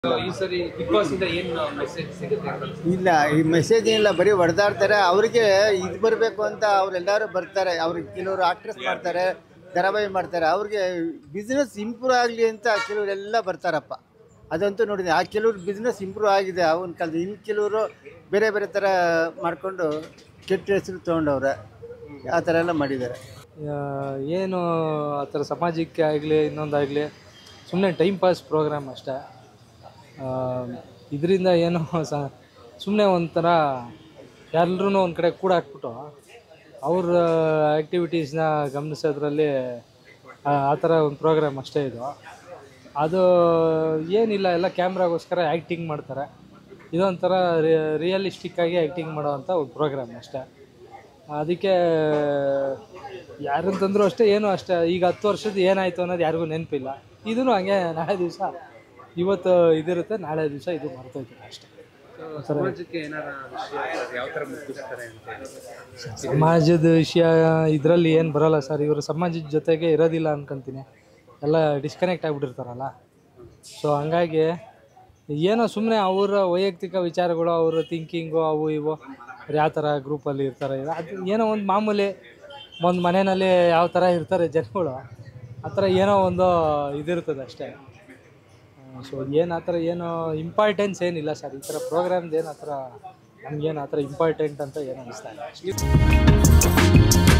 ಈ ಸರಿ big boss ಇಂದ ಏನು ಮೆಸೇಜ್ ಸಿಗುತ್ತೆ? ಇಲ್ಲ, ಈ ಮೆಸೇಜ್ ಇಲ್ಲ, ಬರೀ ಹೊಡೆದಾಡ್ತಾರೆ. ಅವ್ರಿಗೆ ಇದು ಬರಬೇಕು ಅಂತ ಅವರೆಲ್ಲರೂ ಬರ್ತಾರೆ. ಅವ್ರಿಗೆ ಕೆಲವರು ಆಕ್ಟ್ರೆಸ್ ಮಾಡ್ತಾರೆ, ಧಾರಾವಾಹಿ ಮಾಡ್ತಾರೆ. ಅವ್ರಿಗೆ ಬಿಸ್ನೆಸ್ ಇಂಪ್ರೂವ್ ಆಗಲಿ ಅಂತ ಕೆಲವರೆಲ್ಲ ಬರ್ತಾರಪ್ಪ. ಅದಂತೂ ನೋಡಿದೆ. ಆ ಕೆಲವ್ರು ಬಿಸ್ನೆಸ್ ಇಂಪ್ರೂವ್ ಆಗಿದೆ ಅವನ ಕಾಲದ. ಇನ್ನು ಕೆಲವರು ಬೇರೆ ಬೇರೆ ಥರ ಮಾಡಿಕೊಂಡು ಕೆಟ್ಟ ಹೆಸರು ತೊಗೊಂಡವ್ರೆ. ಆ ಥರ ಎಲ್ಲ ಮಾಡಿದ್ದಾರೆ. ಏನು ಆ ಥರ ಸಮಾಜಕ್ಕೆ ಆಗಲಿ ಇನ್ನೊಂದಾಗಲಿ ಸುಮ್ಮನೆ ಟೈಮ್ ಪಾಸ್ ಪ್ರೋಗ್ರಾಮ್ ಅಷ್ಟೇ. ಇದರಿಂದ ಏನೋ ಸುಮ್ಮನೆ ಒಂಥರ ಎಲ್ಲರೂ ಒಂದು ಕಡೆ ಕೂಡ ಹಾಕ್ಬಿಟ್ಟು ಅವ್ರ ಆ್ಯಕ್ಟಿವಿಟೀಸ್ನ ಗಮನಿಸೋದ್ರಲ್ಲಿ ಆ ಥರ ಒಂದು ಪ್ರೋಗ್ರಾಮ್ ಅಷ್ಟೇ ಇದು. ಅದು ಏನಿಲ್ಲ, ಎಲ್ಲ ಕ್ಯಾಮ್ರಾಗೋಸ್ಕರ ಆ್ಯಕ್ಟಿಂಗ್ ಮಾಡ್ತಾರೆ. ಇದೊಂಥರ ರಿಯಲಿಸ್ಟಿಕ್ಕಾಗಿ ಆ್ಯಕ್ಟಿಂಗ್ ಮಾಡೋವಂಥ ಒಂದು ಪ್ರೋಗ್ರಾಮ್ ಅಷ್ಟೇ. ಅದಕ್ಕೆ ಯಾರಂತಂದ್ರೂ ಅಷ್ಟೇ, ಏನೂ ಅಷ್ಟೇ. ಈಗ 10 ವರ್ಷದ ಏನಾಯಿತು ಅನ್ನೋದು ಯಾರಿಗೂ ನೆನಪಿಲ್ಲ. ಇದೂ ಹಂಗೆ ನಾಳೆ ದಿವಸ ಇವತ್ತು ಇದಿರುತ್ತೆ, ನಾಳೆ ದಿವಸ ಇದು ಮರ್ತೋಯ್ತದೆ ಅಷ್ಟೇ. ಸಮಾಜಕ್ಕೆ ಏನಾರ ಯಾವ ಥರ ಮುಟ್ಟಿಸ್ತಾರೆ ಅಂತ? ಸಮಾಜದ ವಿಷಯ ಇದರಲ್ಲಿ ಏನು ಬರೋಲ್ಲ ಸರ್. ಇವರು ಸಮಾಜದ ಜೊತೆಗೆ ಇರೋದಿಲ್ಲ ಅನ್ಕೊಂತೀನಿ. ಎಲ್ಲ ಡಿಸ್ಕನೆಕ್ಟ್ ಆಗಿಬಿಟ್ಟಿರ್ತಾರಲ್ಲ. ಸೊ ಹಂಗಾಗಿ ಏನೋ ಸುಮ್ಮನೆ ಅವರ ವೈಯಕ್ತಿಕ ವಿಚಾರಗಳು, ಅವರ ಥಿಂಕಿಂಗು, ಅವು ಇವು ಯಾವ ಥರ ಗ್ರೂಪಲ್ಲಿ ಇರ್ತಾರೆ, ಅದು ಏನೋ ಒಂದು ಮಾಮೂಲಿ ಒಂದು ಮನೆಯಲ್ಲಿ ಯಾವ ಥರ ಇರ್ತಾರೆ ಜನಗಳು, ಆ ಥರ ಏನೋ ಒಂದು ಇದಿರ್ತದೆ ಅಷ್ಟೇ. ಸೊ ಏನು ಆ ಥರ ಏನೋ ಇಂಪಾರ್ಟೆನ್ಸ್ ಏನಿಲ್ಲ ಸರ್. ಈ ಥರ ಪ್ರೋಗ್ರಾಮ್ದು ಏನು ಆ ಥರ ನಮಗೇನು ಆ ಥರ ಇಂಪಾರ್ಟೆಂಟ್ ಅಂತ ಏನು ಅನ್ನಿಸ್ತಾ ಇಲ್ಲ.